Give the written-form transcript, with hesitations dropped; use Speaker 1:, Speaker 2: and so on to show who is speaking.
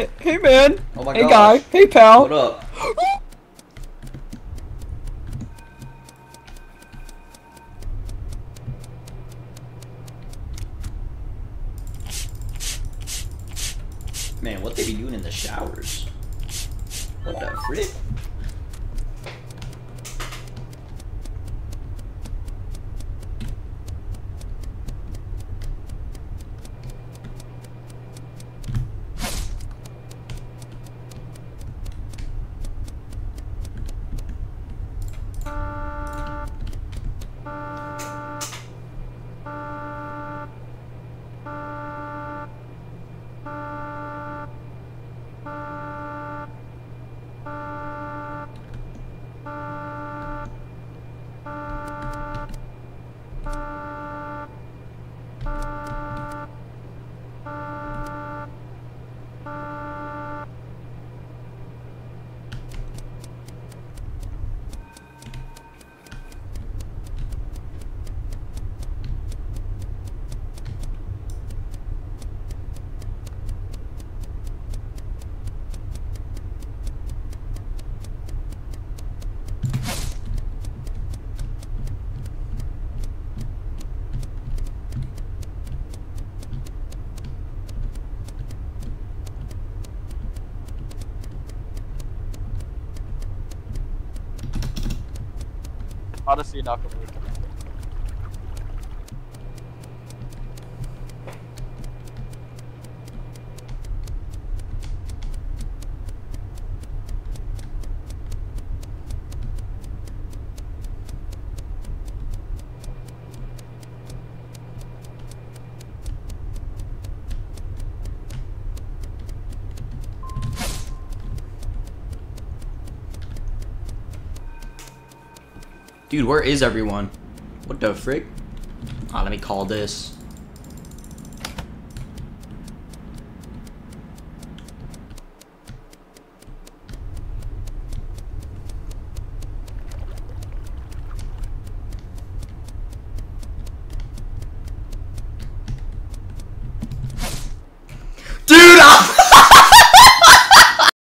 Speaker 1: Hey man.
Speaker 2: Oh my
Speaker 1: hey
Speaker 2: gosh.
Speaker 1: guy. Hey pal.
Speaker 2: What up? Man, what they be doing in the showers? What the frick?
Speaker 3: Odyssey Nakamura.
Speaker 2: Dude, where is everyone? What the frick? Ah, let me call this.